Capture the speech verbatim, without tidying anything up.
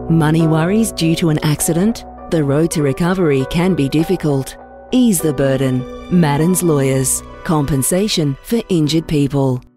Money worries due to an accident? The road to recovery can be difficult. Ease the burden. Maddens Lawyers. Compensation for injured people.